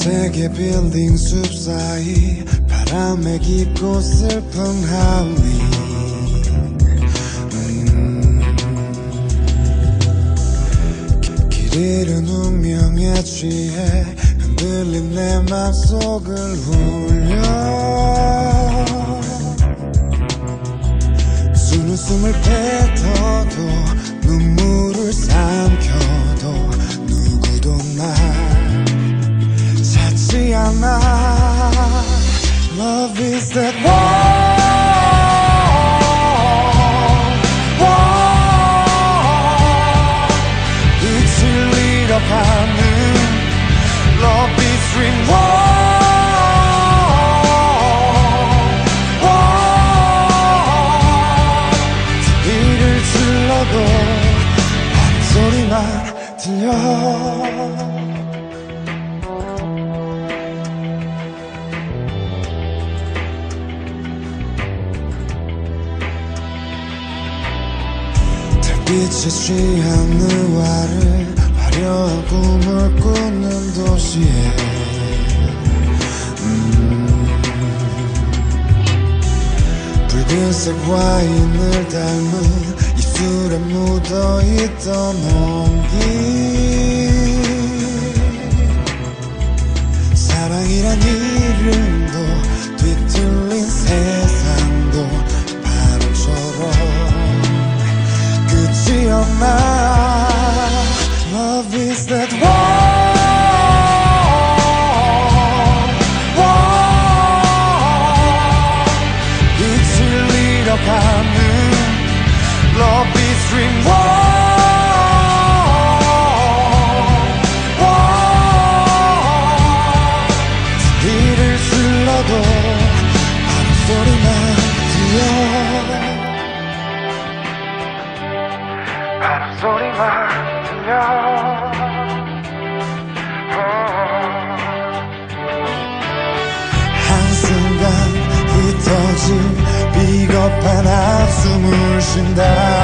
세계 빌딩 숲 사이 바람에 깊고 슬픈 하위 길 잃은 운명에 취해 흔들린 내 맘속을 울려 수는 숨을 뱉어도 눈물을 삼켜도 누구도 날 찾지 않아. Love is that war. 빛을 잃어가는 Love is dream war. 소리를 질러도 소리만 들려. 빛에 취한 느와를 화려한 꿈을 꾸는 도시에 붉은색 와인을 닮은 입술에 묻어있던 온기 사랑이란 이름도 뒤틀린 세상도 바람처럼 끝이 없나. Love is that war. 빛을 잃어가는 Love is dream war. 소리를 질러도 바람소리만 들려. 바람소리만 들려. 한순간 흩어진 비겁한 한숨을 쉰다.